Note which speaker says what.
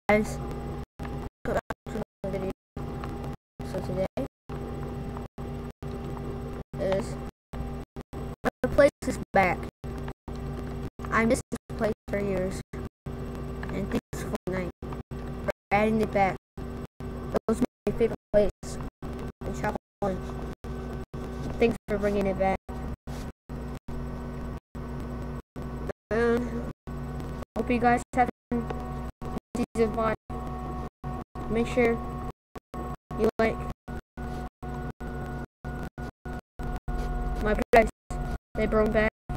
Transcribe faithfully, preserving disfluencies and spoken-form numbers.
Speaker 1: guys, welcome back to another video. So today is the place is back. I missed this place for years, and thanks for Fortnite for adding it back. It was my favorite place in Chapel One. Thanks for bringing it back. And hope you guys have fun with season five. Make sure you like my place. They brought back